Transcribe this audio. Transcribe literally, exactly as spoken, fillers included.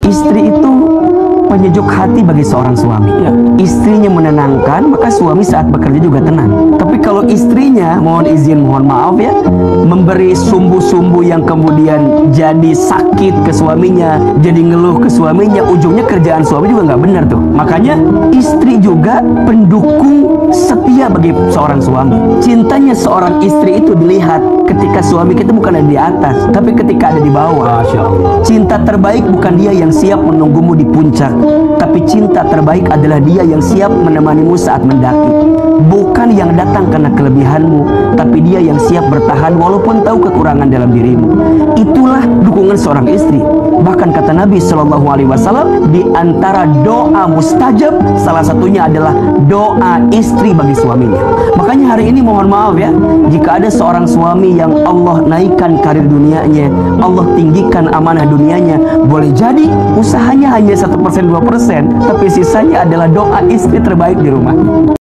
Istri itu penyejuk hati bagi seorang suami. Ya. Istrinya menenangkan, maka suami saat bekerja juga tenang. Tapi kalau istrinya, mohon izin, mohon maaf ya, memberi sumbu-sumbu yang kemudian jadi sakit ke suaminya, jadi ngeluh ke suaminya, ujungnya kerjaan suami juga nggak benar tuh. Makanya istri juga pendukung setia bagi seorang suami. Cintanya seorang istri itu dilihat ketika suami kita bukan ada di atas, tapi ketika ada di bawah. Masya Allah. Cinta terbaik bukan dia yang siap menunggumu di puncak, tapi cinta terbaik adalah dia yang siap menemanimu saat mendaki. Bukan yang datang karena kelebihanmu, tapi dia yang siap bertahan walaupun tahu kekurangan dalam dirimu. Itulah dukungan seorang istri. Bahkan kata Nabi shallallahu alaihi wasallam, di antara doa mustajab, salah satunya adalah doa istri bagi suaminya. Makanya hari ini mohon maaf ya, jika ada seorang suami yang Allah naikkan karir dunianya, Allah tinggikan amanah dunianya, boleh jadi usahanya hanya satu persen dua persen, tapi sisanya adalah doa istri terbaik di rumah.